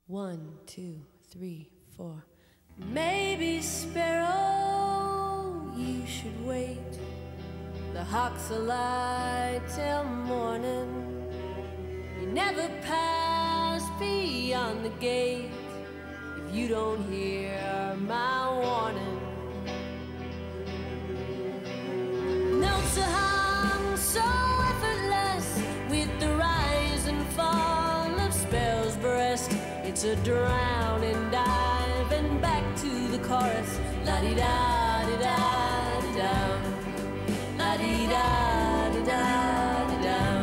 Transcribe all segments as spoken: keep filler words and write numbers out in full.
One, two, three, four. Maybe, sparrow, you should wait. The hawks alight till morning. You never pass beyond the gate if you don't hear my warning. Notes are hung so effortless with the rise and fall of Sparrow's breast. It's a drowning dive and back to the chorus. La-di-da-di-da-di-da, la-di-da-di-da-di-da.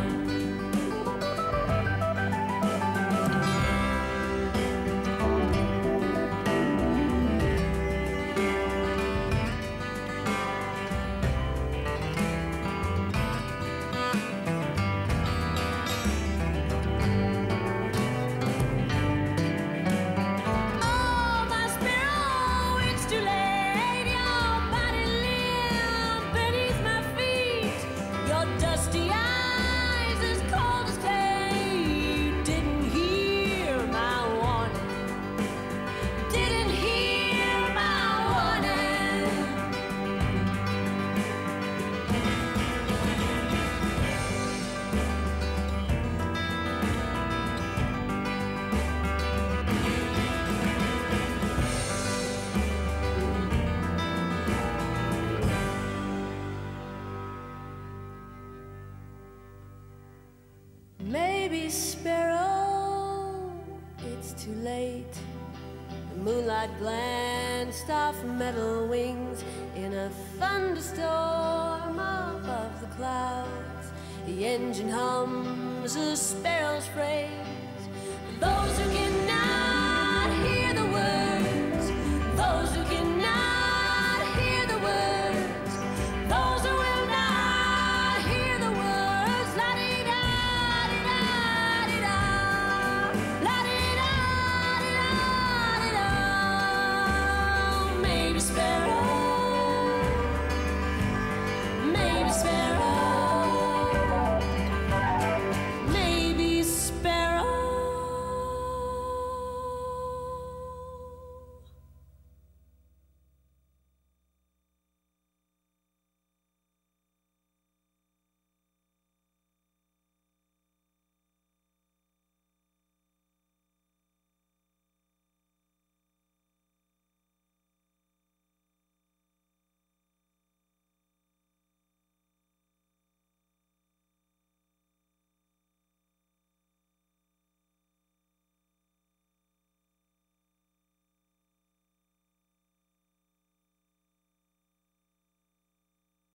Maybe, sparrow, it's too late. The moonlight glanced off metal wings in a thunderstorm above the clouds. The engine hums a sparrow's phrase.